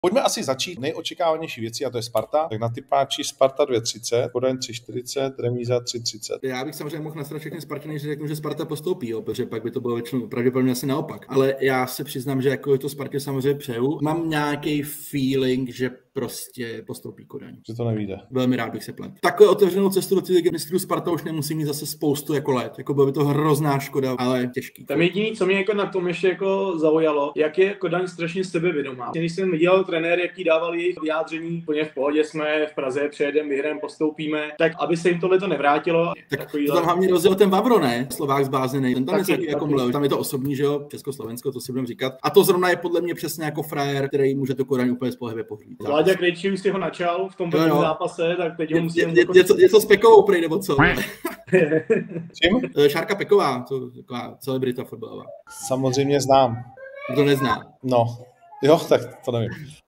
Pojďme asi začít nejočekávanější věcí, a to je Sparta. Tak na typáči Sparta 2,30, Kodaň 3,40, remíza 3,30. Já bych samozřejmě mohl nasrat všechny Spartany, že řeknu, že Sparta postoupí, jo, protože pak by to bylo většinou pravděpodobně asi naopak. Ale já se přiznám, že jako je to Spartě samozřejmě přeju. Mám nějaký feeling, že prostě postoupí Kodaň. Že to nevíde. Velmi rád bych se plet. Takhle otevřenou cestu do Ligy mistrů Sparta už nemusí mít zase spoustu jako let. Jako bylo by to hrozná škoda, ale těžký. Tam jediný, co mě jako na tom ještě jako zaujalo, jak je Kodaň strašně sebevědomá. Když jsem viděl trenér, jaký dával jejich vyjádření, úplně v pohodě jsme v Praze, přejedeme, vyhrajeme, postoupíme, tak aby se jim tohle to nevrátilo. Tak to tam hlavně rozděl ten Vavro, ne? Slovák zbázněný. Ten tam je jako mluv. Tam je to osobní, že jo, Československo, to si budeme říkat. A to zrovna je podle mě přesně jako frajer, který může to Kodaň úplně spolehlivě pohlídat. Vláďa Krejčí už si ho načal v tom zápase, tak teď ho musím... Něco s Pekovou prej, nebo co? Čím? Šárka Peková, to taková celebrita fotbalová. Samozřejmě znám. Kdo nezná? No, jo, tak to nevím.